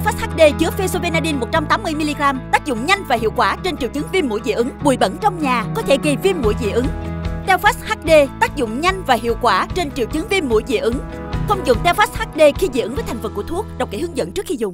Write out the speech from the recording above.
Telfast HD chứa Fesobenadine 180mg, tác dụng nhanh và hiệu quả trên triệu chứng viêm mũi dị ứng, bụi bẩn trong nhà có thể gây viêm mũi dị ứng. Telfast HD tác dụng nhanh và hiệu quả trên triệu chứng viêm mũi dị ứng. Không dùng Telfast HD khi dị ứng với thành phần của thuốc, đọc kỹ hướng dẫn trước khi dùng.